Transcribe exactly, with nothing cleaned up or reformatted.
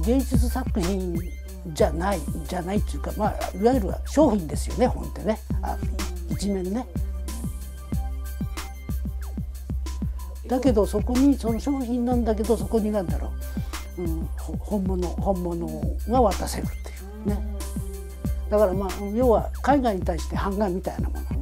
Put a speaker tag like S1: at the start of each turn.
S1: 芸術作品じゃないじゃないっていうか、まあ、いわゆる商品ですよね、本ってね。あ、一面ね。だけどそこにその商品なんだけど、そこになんだろう、うん、本物本物が渡せるっていうね。だからまあ要は海外に対して版画みたいなもの